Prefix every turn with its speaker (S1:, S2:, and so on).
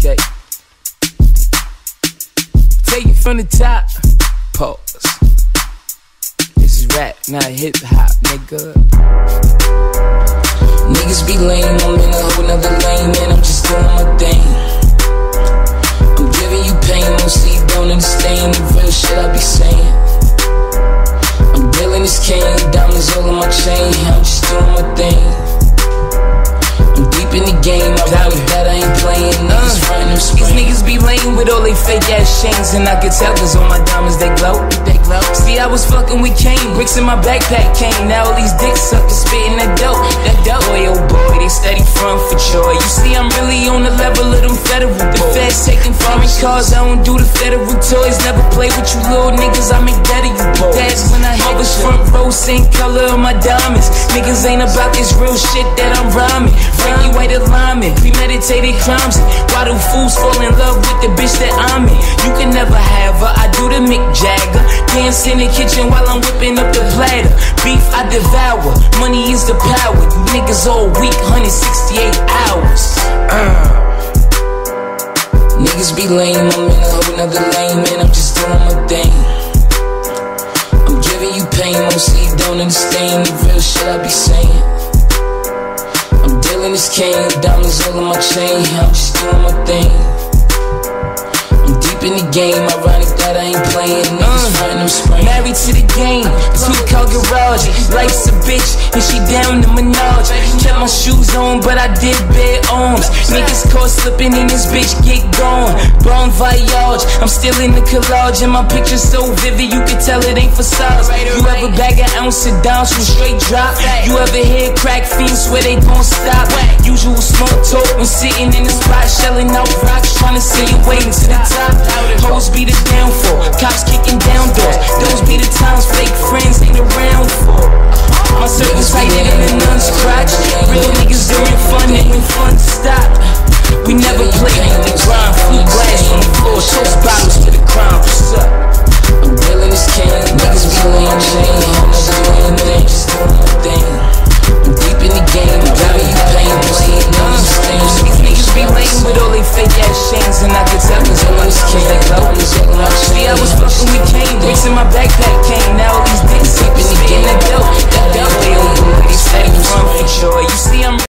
S1: Okay. Take it from the top. Pause. This is rap, not hip hop, nigga. Niggas be lame, I'm in a whole nother lane, man, I'm just doing my thing. I'm giving you pain, mostly you don't understand the real shit I be saying. I'm dealing this cane, diamonds all on my chain, I'm just doing my thing. I'm deep in the game, I doubt it that I ain't playing. Niggas frying them spring. These niggas be lame with all they fake ass chains, and I can tell cause all my diamonds they glow. See, I was fucking with Kane, bricks in my backpack came. Now all these dick suckers spitting that dope. Boy, oh boy, they steady front for joy. You see, I'm really on the level of them federal boys. The feds taking foreign cars, I don't do the federal toys. Never play with you little niggas, I make that of you boys. That's when I hit the front row, same color of my diamonds. Niggas ain't about this real shit that I'm rhyming. Frankie White alignment, premeditated crimes. Why do fools fall in love with the bitch that I'm in? You can never have her, I do the Mick Jagger. Dance in the kitchen while I'm whipping up the platter. Beef I devour, money is the power. You niggas all week, 168 hours. Niggas be lame, I'm in a whole nother lane, man, I'm just doing my thing. I'm giving you pain, mostly you don't understand the real shit I be saying. I'm dealing this cane, diamonds all on my chain, I'm just doing my thing. I'm deep in the game, ironic that I ain't playing. Niggas frying them spring. Married to the game, 2-car garage. Life's a bitch, and she down to Minaj. Kept my shoes on, but I did bare arms. Niggas caught slipping in this bitch, get gone. Bon voyage, I'm still in the collage, and my picture's so vivid, you can tell it ain't facades. You ever bag an ounce of dimes from straight drop? You ever hear crack fiends swear they gon' stop? Usual smoke talk when sitting in the spot, shelling out rocks, trying to see you waiting to the top. Hoes be the downfall, cops kicking down doors. Those be the times fake friends